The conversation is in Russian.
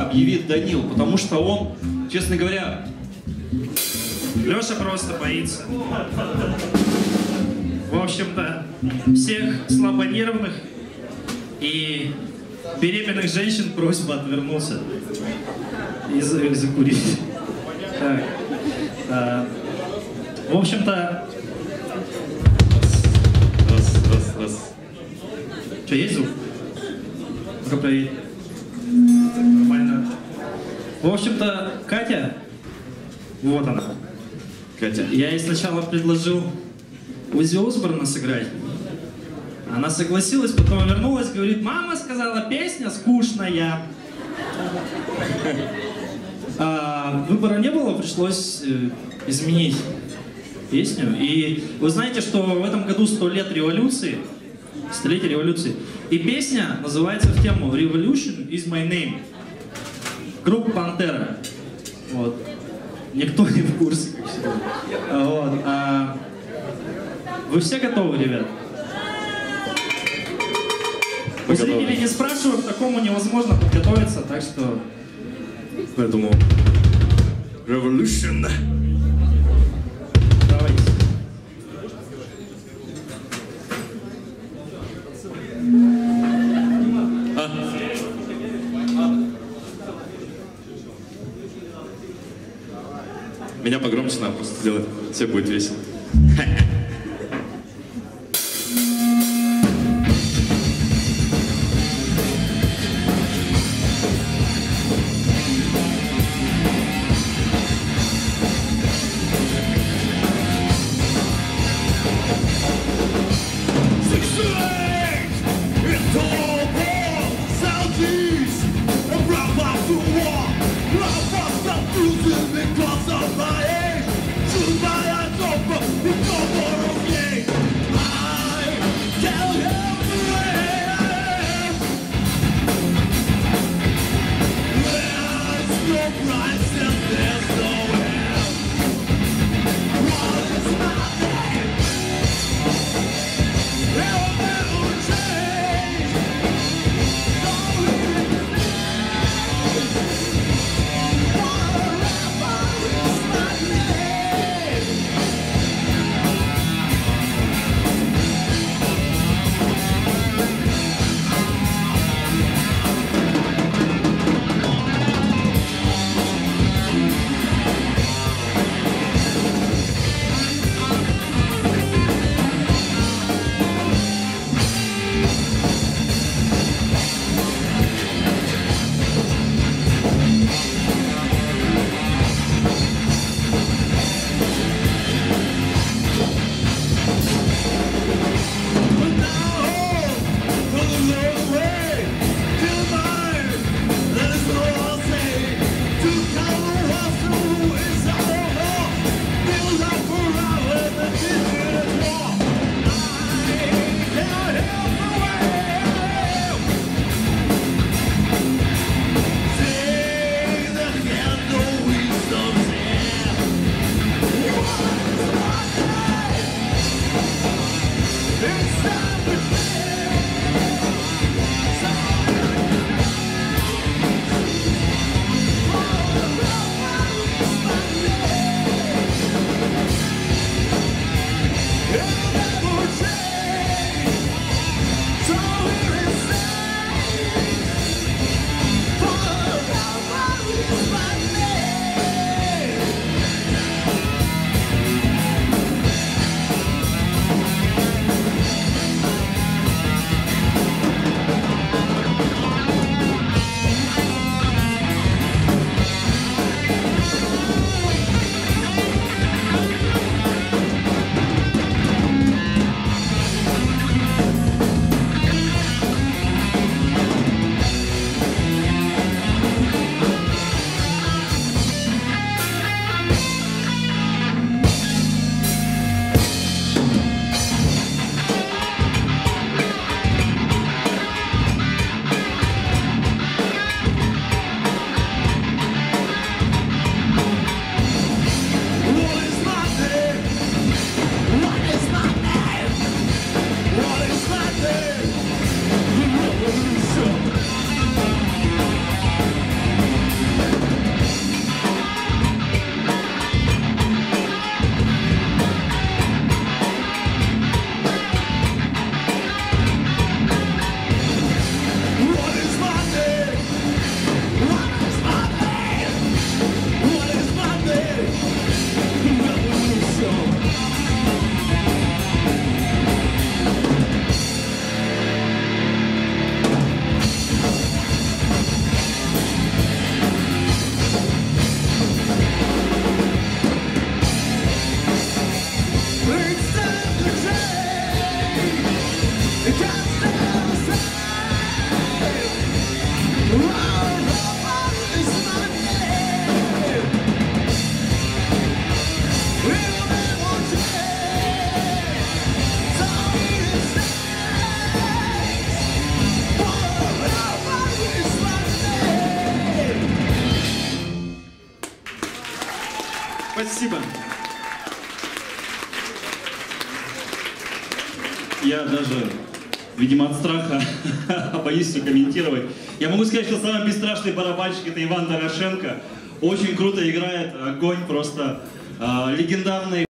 объявит Данил, потому что он, честно говоря... Леша просто боится. В общем-то, всех слабонервных и беременных женщин просьба отвернуться и закурить. Так. В общем-то... Раз. Что, есть звук? Ну-ка, проверь. Нормально. В общем-то, Катя, вот она. Катя. Я ей сначала предложил Оззи Осборна сыграть. Она согласилась, потом вернулась, говорит, мама сказала, песня скучная. Выбора не было, пришлось изменить песню. И вы знаете, что в этом году 100 лет революции, столетие революции. И песня называется в тему Revolution is my name. Группа Пантера. Вот. Никто не в курсе. Вот. Вы все готовы, ребят? У зрителей не спрашиваю, к такому невозможно подготовиться, так что... Поэтому... Revolution. Давайте. Меня погромче надо просто сделать, все будет весело. Because of my age, choose my eyes open, become more Спасибо. Я даже, видимо, от страха боюсь все комментировать. Я могу сказать, что самый бесстрашный барабанщик — это Иван Дорошенко. Очень круто играет, огонь просто, легендарный.